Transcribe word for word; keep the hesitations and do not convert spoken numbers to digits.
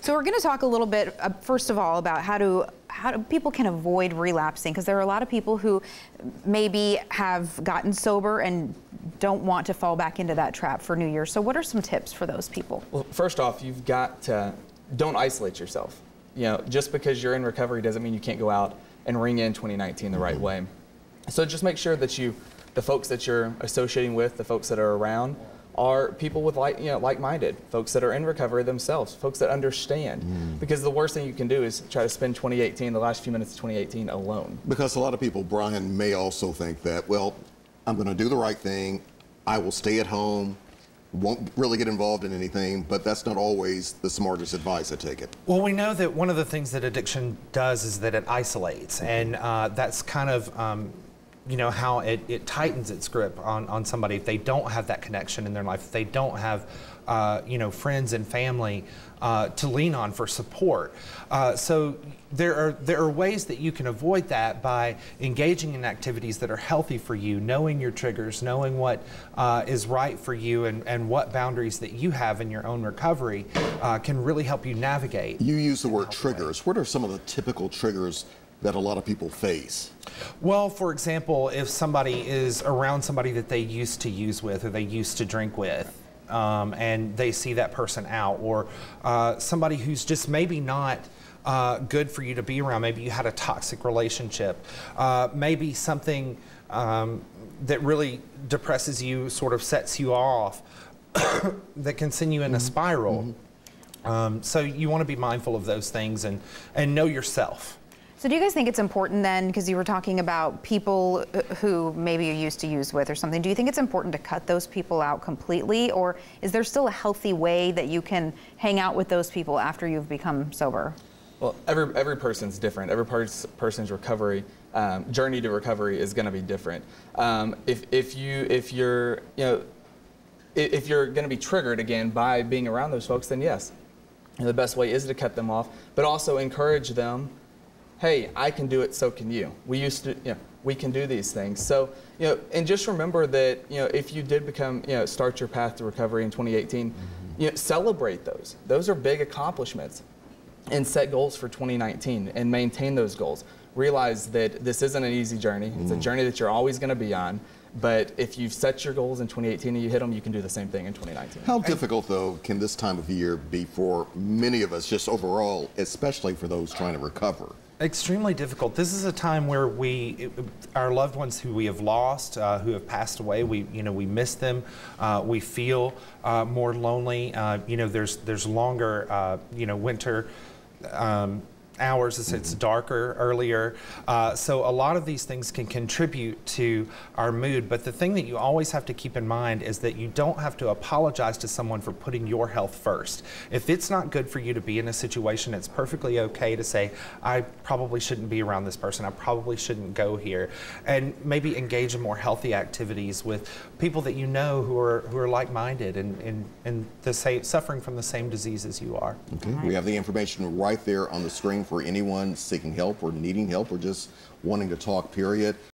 So we're going to talk a little bit, uh, first of all, about how to how do people can avoid relapsing, because there are a lot of people who maybe have gotten sober and don't want to fall back into that trap for New Year's. So what are some tips for those people? Well, first off, you've got to, don't isolate yourself. You know, just because you're in recovery doesn't mean you can't go out and ring in twenty nineteen the right way. So just make sure that you, the folks that you're associating with, the folks that are around, are people with like, you know, like-minded, folks that are in recovery themselves, folks that understand. Mm. Because the worst thing you can do is try to spend twenty eighteen, the last few minutes of twenty eighteen, alone. Because a lot of people, Brian, may also think that, well, I'm going to do the right thing, I will stay at home, won't really get involved in anything, but that's not always the smartest advice, I take it. Well, we know that one of the things that addiction does is that it isolates, and uh, that's kind of um, you know, how it, it tightens its grip on, on somebody if they don't have that connection in their life, if they don't have, uh, you know, friends and family uh, to lean on for support. Uh, so there are, there are ways that you can avoid that by engaging in activities that are healthy for you, knowing your triggers, knowing what uh, is right for you, and, and what boundaries that you have in your own recovery uh, can really help you navigate. You use the word triggers. What are some of the typical triggers that a lot of people face? Well, for example, if somebody is around somebody that they used to use with or they used to drink with, um, and they see that person out, or uh, somebody who's just maybe not uh, good for you to be around, maybe you had a toxic relationship, uh, maybe something um, that really depresses you, sort of sets you off, that can send you in mm-hmm. a spiral. Mm-hmm. um, so you want to be mindful of those things and, and know yourself. So do you guys think it's important then, because you were talking about people who maybe you used to use with or something, do you think it's important to cut those people out completely, or is there still a healthy way that you can hang out with those people after you've become sober? Well, every, every person's different. Every pers person's recovery, um, journey to recovery is going to be different. Um, if, if, you, if you're, you know, if you're going to be triggered again by being around those folks, then yes, the best way is to cut them off, but also encourage them. Hey, I can do it, so can you. We used to, you know, we can do these things. So, you know, and just remember that, you know, if you did become, you know, start your path to recovery in twenty eighteen, mm-hmm. you know, celebrate those. Those are big accomplishments. And set goals for twenty nineteen and maintain those goals. Realize that this isn't an easy journey. It's mm. a journey that you're always going to be on. But if you've set your goals in twenty eighteen and you hit them, you can do the same thing in twenty nineteen. How difficult, though, can this time of year be for many of us, just overall, especially for those trying to recover? Extremely difficult. This is a time where we, our loved ones who we have lost, uh, who have passed away, we, you know, we miss them. Uh, we feel uh, more lonely. Uh, you know, there's there's longer, uh, you know, winter um, hours as it's darker earlier. Uh, so a lot of these things can contribute to our mood, but the thing that you always have to keep in mind is that you don't have to apologize to someone for putting your health first. If it's not good for you to be in a situation, it's perfectly okay to say, I probably shouldn't be around this person, I probably shouldn't go here, and maybe engage in more healthy activities with people that you know who are who are like-minded and, and, and the same, suffering from the same disease as you are. Okay. We have the information right there on the screen for anyone seeking help or needing help or just wanting to talk, period.